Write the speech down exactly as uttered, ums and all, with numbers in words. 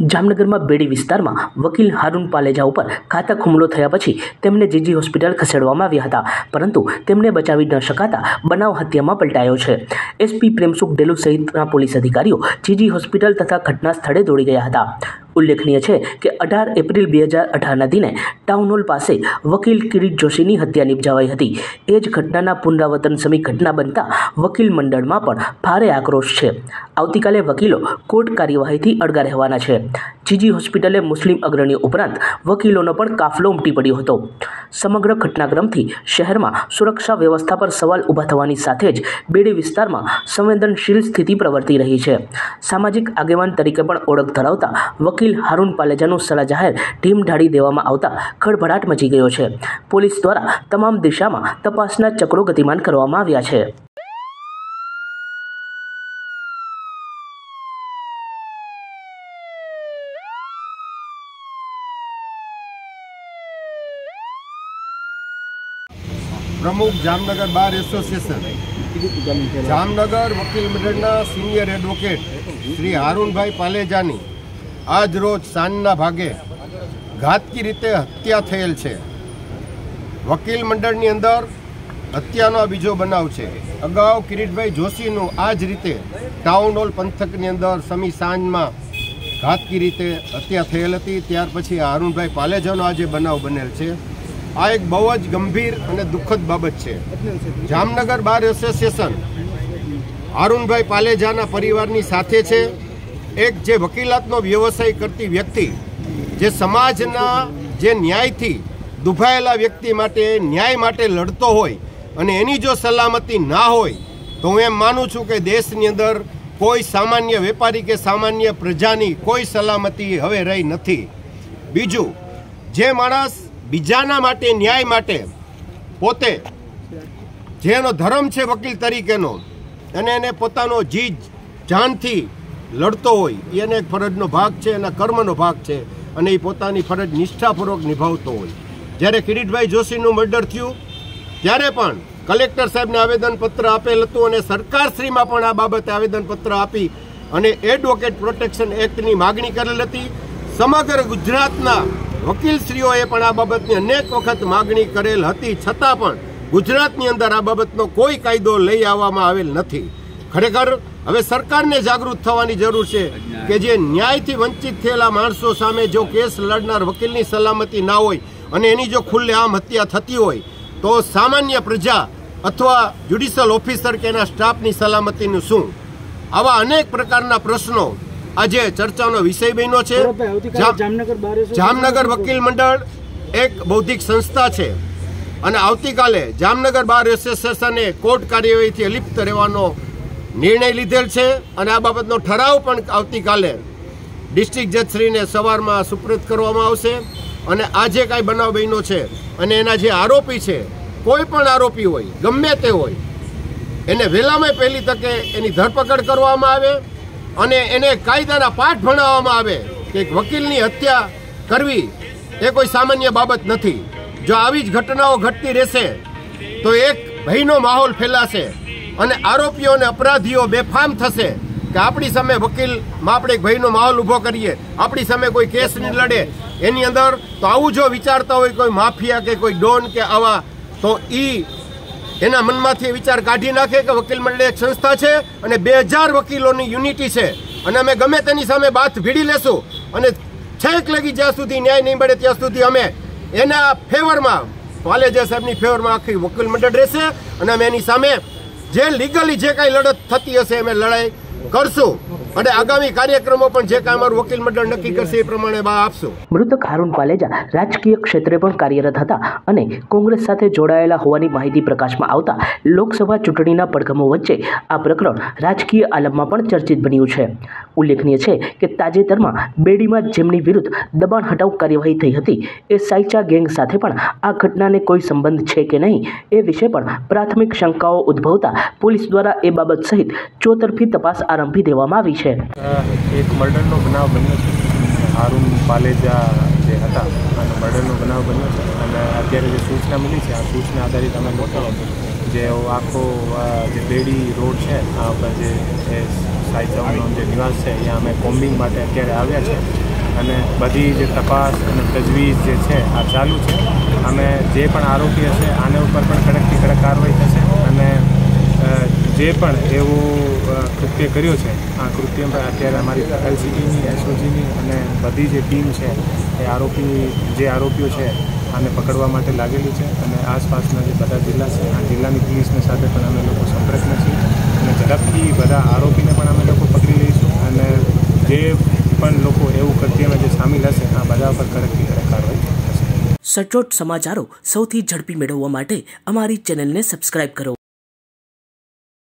जामनगर में बेड़ी विस्तार में वकील हारून पालेजा पर घातक हुमलो थया पछी तेमने जीजी होस्पिटल खसेड़वामां आव्या हता, परंतु तेमने बचावी न शकाता बनाव हत्यामां पलटायो छे। एसपी प्रेमसुख डेलू सहितना पोलीस अधिकारीओ जीजी होस्पिटल तथा घटना स्थळे दौड़ी गया हता। उल्लेखनीय है कि अठार एप्रिल बे हज़ार अठारह दिने टाउन हॉल पास वकील किरीट जोशीनी हत्या निपजावाई हती। एज घटनाना पुनरावर्तन समी घटना बनता वकील मंडल में पण भारे आक्रोश है। आवतीकाले वकीलो कोर्ट कार्यवाही अड़गा रहवाना छे। जीजी होस्पिटले मुस्लिम अग्रणी उपरांत वकीलोनो पण काफलो उमटी पड्यो हतो। समग्र घटनाक्रमथी शहर में सुरक्षा व्यवस्था पर सवाल उभा थवानी साथे ज बेड़ी विस्तार में संवेदनशील स्थिति प्रवर्ती रही है। सामाजिक आगेवान तरीके पण ओळख धरावता वकील हारून पालेजानु सला जाहेर टीम ढाળી देवामां आवता खळभळाट मची गयो छे। पोलीस द्वारा तमाम दिशा में तपासना चक्रो गतिमान करवामां आव्या छे। प्रमुख जामनगर बार एसोसिएशन जामनगर वकील मंडळना सीनियर एडवोकेट श्री हारूनभाई पालेजानी आज रोज सांजना भागे घातकी रीते हत्या थयेल छे। वकील मंडळनी अंदर हत्यानो आ बीजो बनाव छे। अगाऊ किरीटभाई जोशीनु आज रीते टाउन हॉल पंथकनी अंदर समी सांजमां घातकी रीते हत्या थयेल हती। त्यार पछी हारूनभाई पालेजानो आज बनाव बनेल छे। आ एक बहुत ज गंभीर और दुखद बाबत है। जामनगर बार एसोसिएशन हारूनभाई पालेजाना परिवारनी साथे छे। एक जे वकीलातनो व्यवसाय करती व्यक्ति जे समाजना जे न्यायथी दुभायेला व्यक्ति माटे न्याय माटे लड़तो होय अने एनी जो सलामती ना होय तो हूँ एम मानु छूं के देशनी अंदर कोई सामान्य वेपारी के सामान्य प्रजानी कोई सलामती हवे रही नथी। बीजू जे माणस बीजाना माटे न्याय माटे पोते जेनो धर्म छे वकील तरीकेनो अने एने पोतानो जीज जानथी लड़तो होय एने एक फरजनो भाग छे, एना कर्मनो भाग छे अने ए पोतानी फरज निष्ठापूर्वक निभावतो होय। ज्यारे किरीटभाई जोशीनुं मर्डर थयुं त्यारे पण कलेक्टर साहेबने आवेदनपत्र आपेल हतुं अने सरकारश्रीमां पण आ बाबते आवेदनपत्र आपी अने एडवोकेट प्रोटेक्शन एक्टनी मागणी करेल हती। समग्र गुजरातना वकीलश्रीओए पण आ बाबतनी अनेक वखत मागणी करेल हती, छतां पण गुजरातनी अंदर आ बाबतनो कोई कायदो लई आववामां आवेल नथी। खरेखर हवे सरकारने जागृत थवानी जरूर छे के जे न्यायथी वंचित थयेला माणसो सामे जो केस लड़नार वकीलनी सलामती ना होय अने एनी जो खुल्लेआम हत्या थती होय तो सामान्य प्रजा अथवा ज्युडिशियल ऑफिसर के एना स्टाफनी सलामतीनुं शुं? आवा अनेक प्रकारना प्रश्नो आज चर्चानो विषय बन्यो छे। जामनगर वकील मंडल एक बौद्धिक संस्था है और आवतीकाले जामनगर बार एसोसिएशने कोर्ट कार्यवाही अलिप्त रहेवानो निर्णय लीधेल छे और आ बाबतनो ठराव पण आवतीकाले डिस्ट्रिक्ट जजश्री ने सवारमां सुपुर्द करवामां आवशे। अने आजे कांई बनाव बन्यो छे अने एना जे आरोपी छे कोई पण आरोपी होय गमे ते होय एने वहेलामां पहेली तके एनी धरपकड़ करवामां आवे अने एने कायदाना पाठ भणाववामां आवे कि एक वकीलनी हत्या करवी ए कोई सामान्य बाबत नथी। जो आवी ज घटनाओं घटती रहेशे तो एक भयनो माहौल फैलाशे अने आरोपीओ अने अपराधीओ बेफाम थशे कि आपणी सामे वकील में आपणे एक भयनो माहौल उभो करीए, आपणी सामे कोई केस नहीं लड़े एनी अंदर तो आवुं जो विचारता होय कोई माफिया के कोई डोन के आवा तो ई एना मनमांथी विचार काढी नाखे कि वकील मंडळ एक संस्था है और बे हजार वकीलोनी यूनिटी है और अमे गमे तेनी सामे बात भीड़ी लेशुं और छेक लगी ज्यां सुधी न्याय नहीं मळे त्यां सुधी अमे एना फेवरमां पालेजा साहेबनी फेवरमां आखी वकील मंडळ रहेशे और अमे एनी सामे जे लीगली जे कांई लड़त थती हशे अमे लड़ाई करशुं અને આગામી કાર્યક્રમો પણ જે કાંઈ અમારું વકીલ મંડળ નક્કી કરશે એ પ્રમાણે બા આપશું। મૃતક હાरून પાલેજા રાજકીય ક્ષેત્રે પણ કાર્યરત હતા અને કોંગ્રેસ સાથે જોડાયેલા હોવાની માહિતી પ્રકાશમાં આવતા લોકસભા ચૂંટણીના પડઘમો વચ્ચે આ પ્રકરણ રાજકીય આલમમાં પણ ચર્ચિત બન્યું છે। ઉલ્લેખનીય છે કે તાજેતરમાં બેડીમાં જેમની વિરુદ્ધ દબાણ હટાવ કાર્યવાહી થઈ હતી એ સાયચા ગેંગ સાથે પણ આ ઘટનાને કોઈ સંબંધ છે કે નહીં એ વિશે પણ પ્રાથમિક શંકાઓ ઉદ્ભવતા પોલીસ દ્વારા એ બાબત સહિત ચોતરફી તપાસ આરંભી દેવામાં આવી છે। एक मर्डरનો બનાવ બન્યો છે। હાरून પાલેજા જે હતા અને મર્ડરનો બનાવ બન્યો છે અને અત્યારે જે સૂચના મળી છે આ સૂચના આધારિત અમે લોકો જે આખો જે બેડી રોડ છે આ ઉપર જે સાયચાનો જે નિવાસ છે અહીંયા અમે કોમ્બિંગ માટે અત્યારે આવ્યા છે અને બધી જે તપાસ અને તજવીજ જે છે આ ચાલુ છે. અમે જે પણ આરોપી હશે આને ઉપર પણ કડકથી કડક કાર્યવાહી થશે અને જે પણ એવું કૃત્ય કર્યું છે આ કૃત્ય પર અત્યારે અમારી એલસીબીની એસઓજીની અને બધી જે ટીમ છે એ આરોપી જે આરોપીઓ છે આને પકડવા માટે લાગેલી છે અને આસપાસના જે બધા જિલ્લા છે આ જિલ્લાની પોલીસની સાથે પણ અમે લોકો સંપર્કમાં છીએ અને ઝડપથી બધા આરોપીને પણ અમે લોકો પકડી લઈશું અને જે પણ લોકો એવું કૃત્યમાં જે સામેલ હશે આ બધા પર કડકથી કડક કાર્યવાહી થશે. સચોટ સમાચારો સૌથી ઝડપી મેળવવા માટે અમારી ચેનલને સબસ્ક્રાઇબ કરો.